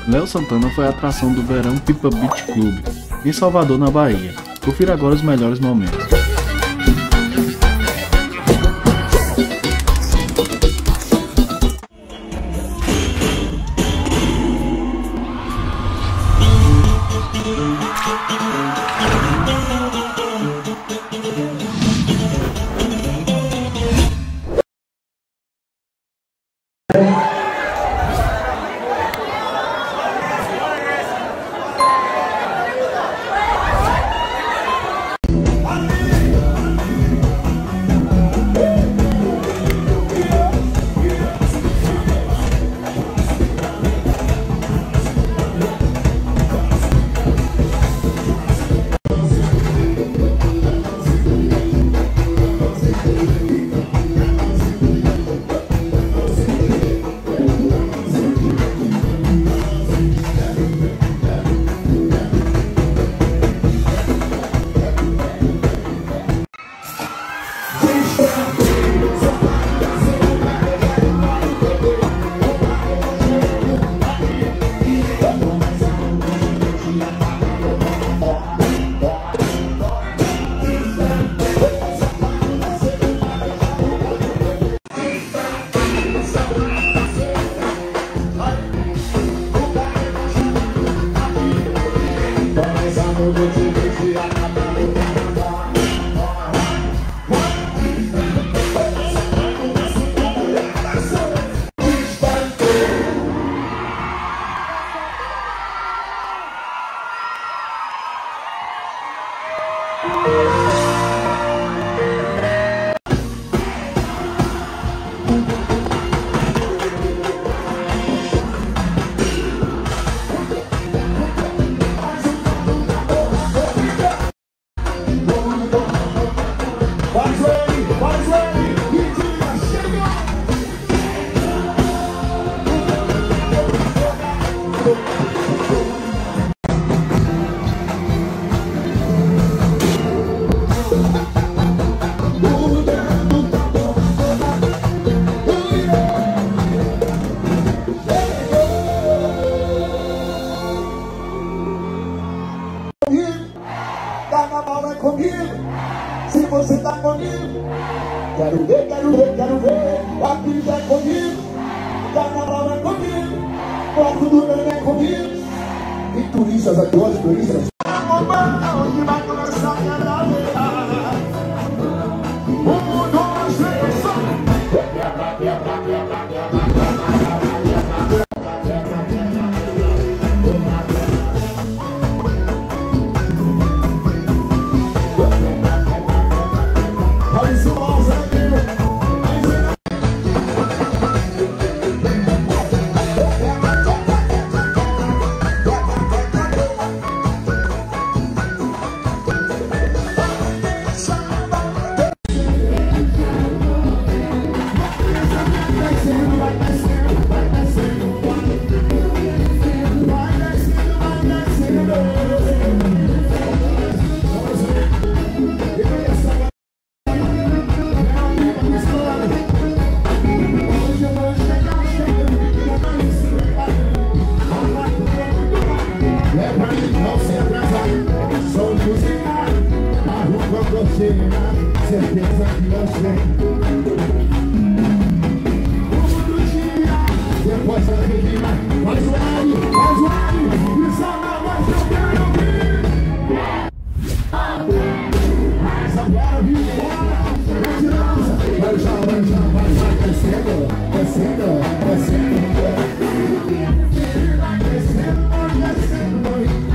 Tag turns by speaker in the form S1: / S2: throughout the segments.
S1: Léo Santana foi a atração do Verão Pipa Beach Club, em Salvador, na Bahia. Confira agora os melhores momentos.
S2: Carnaval é comigo, se você tá comigo. Quero ver, quero ver, quero ver. A vida é comigo, carnaval é comigo, bloco do Neném é comigo. E turistas aqui, olha turistas. Onde vai começar a quebrar? 1, 2, 3, só. Certeza que eu sei. Depois da revira, faz o ar, e salva mais que eu quero ouvir. Mas agora vim embora, vai já, vai descendo, descendo, descendo. Vai descendo, vai descendo.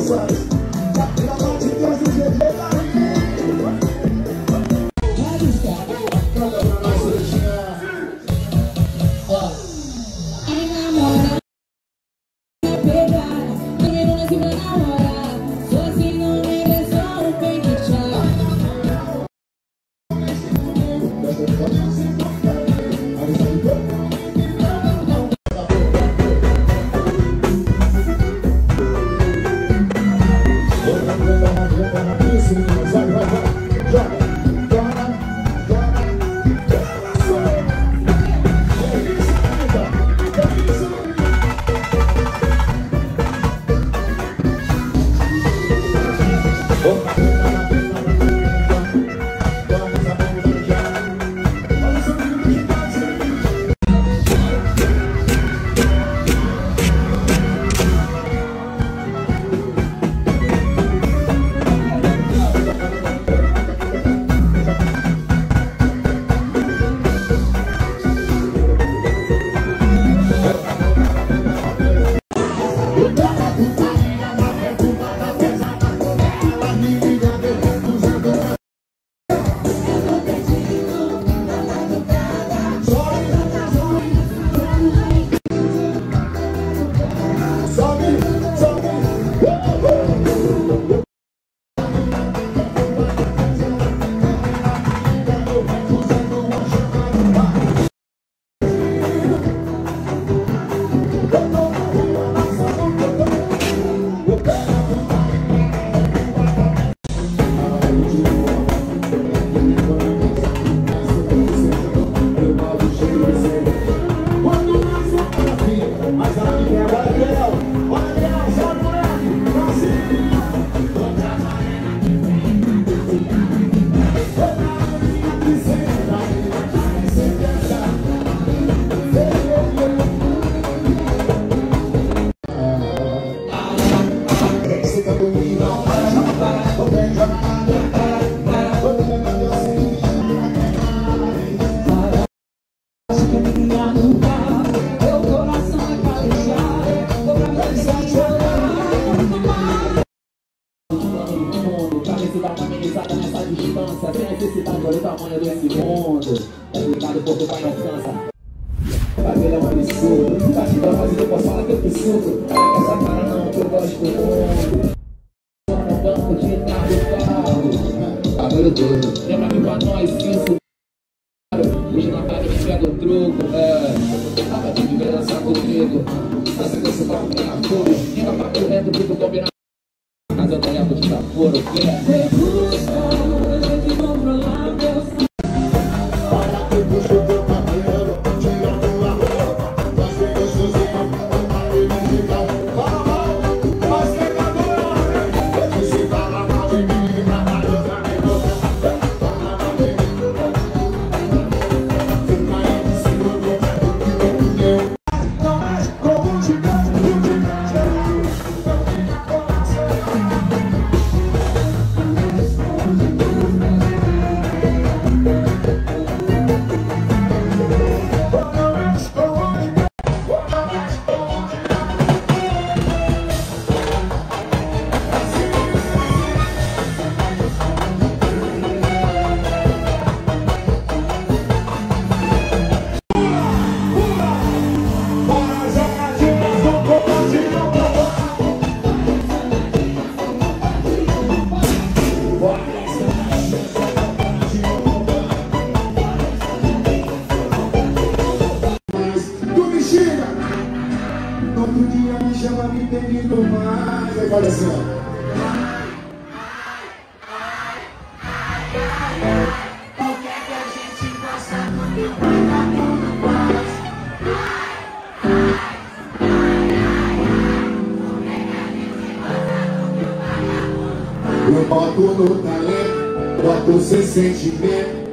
S2: Eu boto no talento, boto sem sentimento.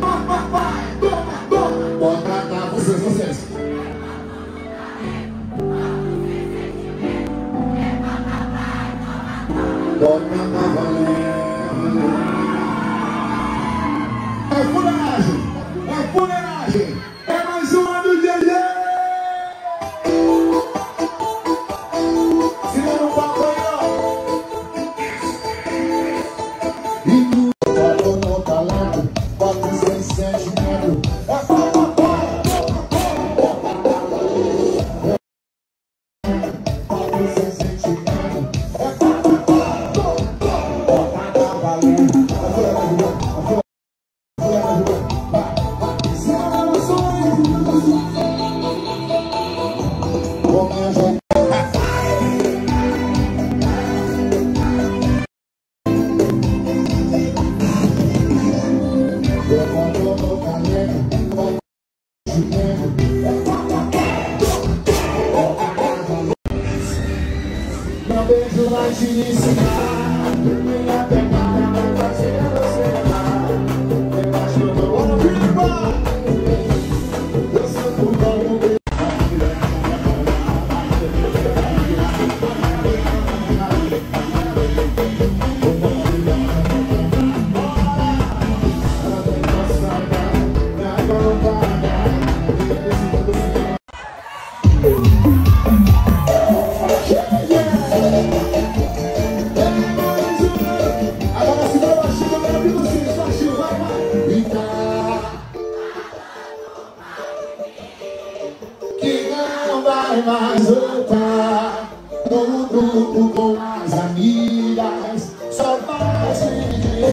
S2: Bota na vocês. Bota na valendo. É fuleiragem, é fuleiragem. É mais uma do GG. Se não papo aí, ó. lhe ensinar. Minha pegada vai fazer você amar. Eu acho que eu tô bom, viva! Eu sou tudo bom, viva! Agora se dá baixinho, eu quero ouvir vocês, baixinho, vai, vai. Que não vai mais voltar no grupo com as amigas, só vai se dizer.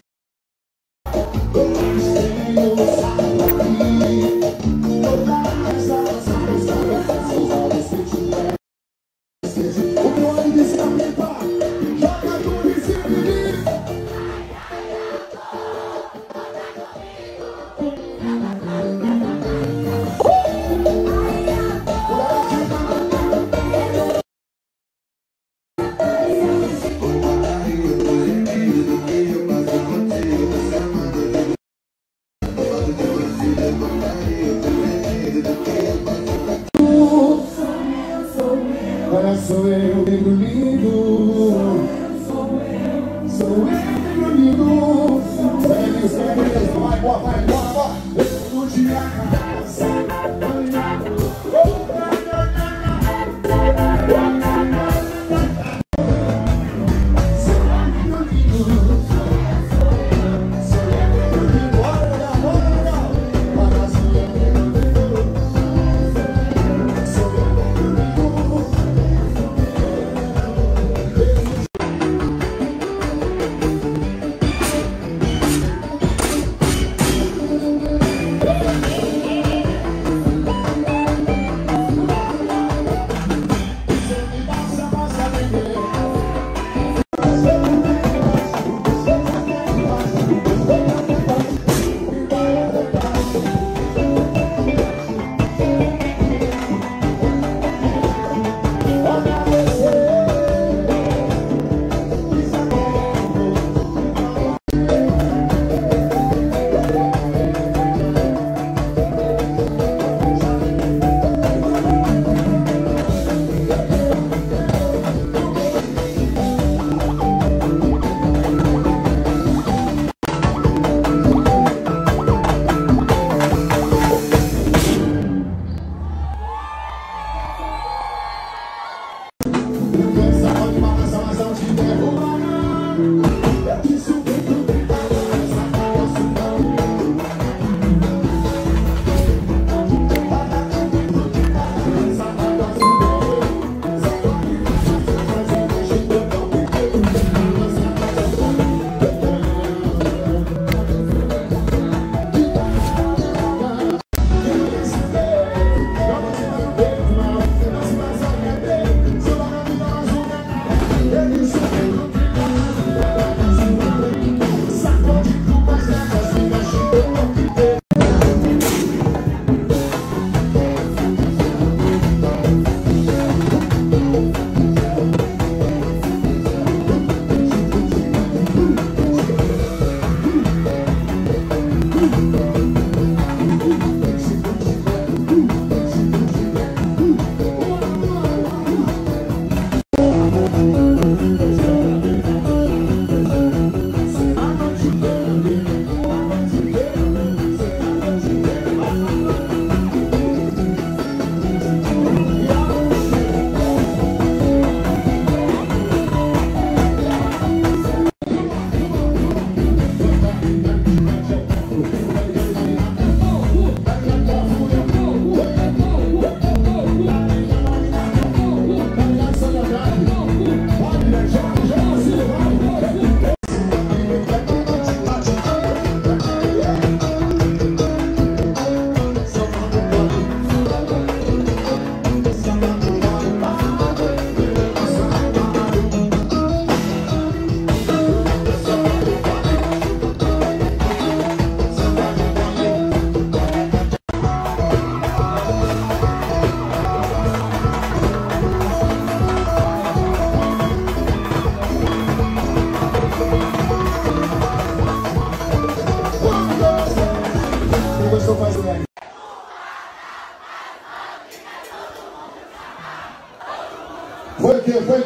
S2: Tenho saudade, todas as amizades, se tiver. O meu amigo está preparado, joga tudo em cima de mim. Agora sou eu, negro lindo. Sou eu, negro lindo. Segue, vai, boa, vai, boa, boa. Eu não te acaso.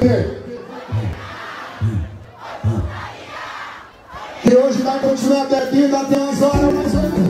S2: quê? Que hoje vai continuar bebendo até as horas mais 8.